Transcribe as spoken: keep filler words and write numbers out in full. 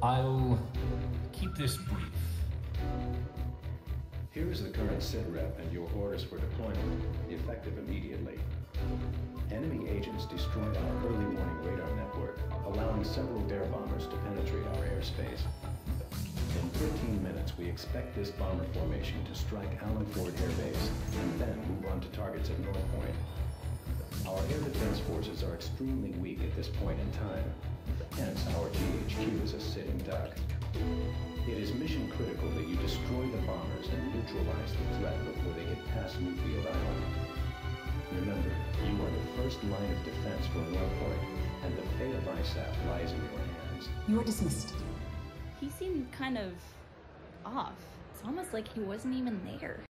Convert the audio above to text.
I'll keep this brief. Here is the current sit-rep and your orders for deployment, effective immediately. Enemy agents destroyed our early warning radar network, allowing several dare bombers to penetrate our airspace. In fifteen minutes, we expect this bomber formation to strike Allen Ford Air Base and then move on to targets at North Point. Our air defense forces are extremely weak at this point in time, hence our G H Q is a sitting duck. It is mission critical that you destroy the bombers and neutralize the threat before they get past Newfield Island. Remember, you are the first line of defense for North Point, and the fate of I S A F lies in your hands. You are dismissed. He seemed kind of off. It's almost like he wasn't even there.